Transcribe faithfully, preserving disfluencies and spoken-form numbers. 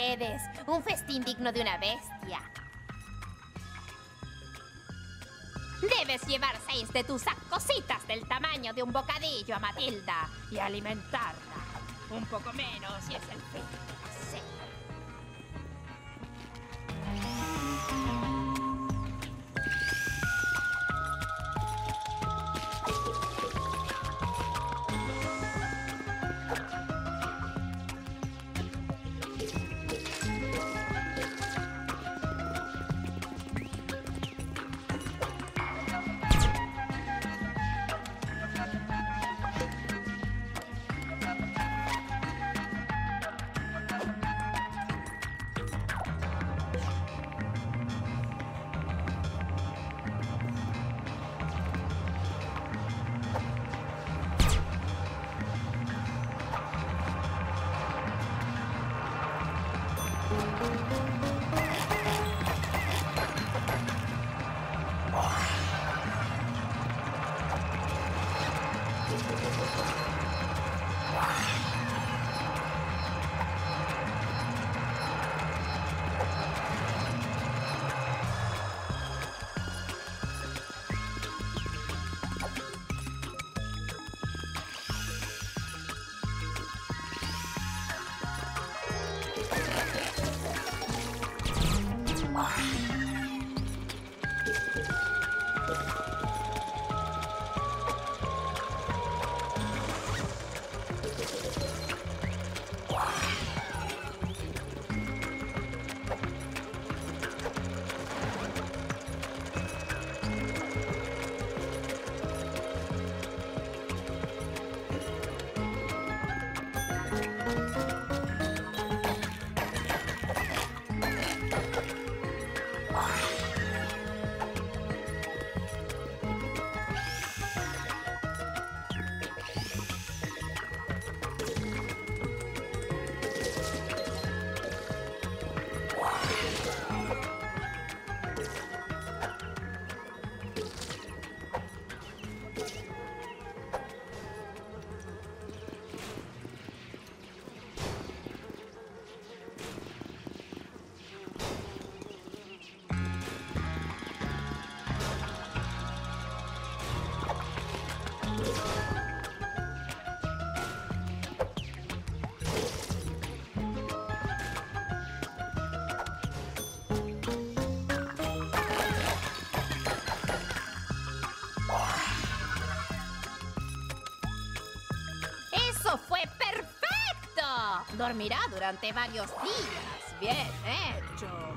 ustedes. Un festín digno de una bestia. Debes llevar seis de tus cositas del tamaño de un bocadillo a Matilda y alimentarla. Un poco menos y es el fin de la cena. ¡Fue perfecto! Dormirá durante varios días. Bien hecho.